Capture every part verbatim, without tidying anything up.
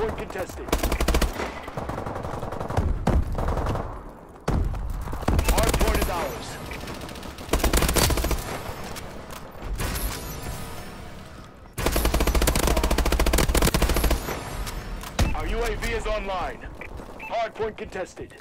Hardpoint contested. Hardpoint is ours. Our U A V is online. Hardpoint contested.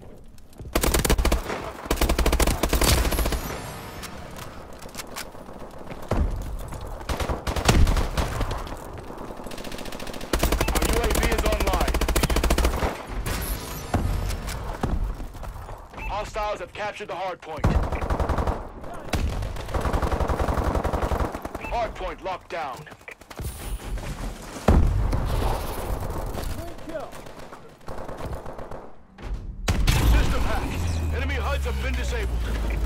Hostiles have captured the hardpoint. Hardpoint locked down. System hacked. Enemy H U Ds have been disabled.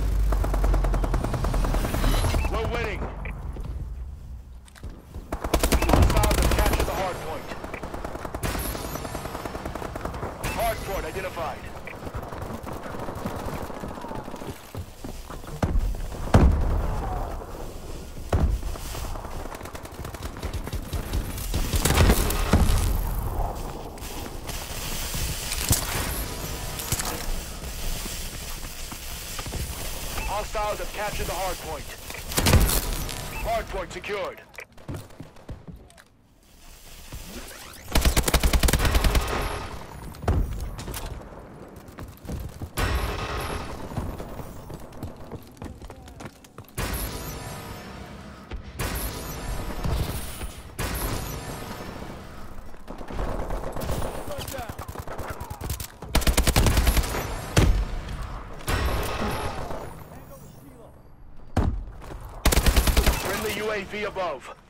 We're winning. Hostiles have captured the hardpoint. Hardpoint identified. Hostiles have captured the hardpoint. Hardpoint secured. U A V above.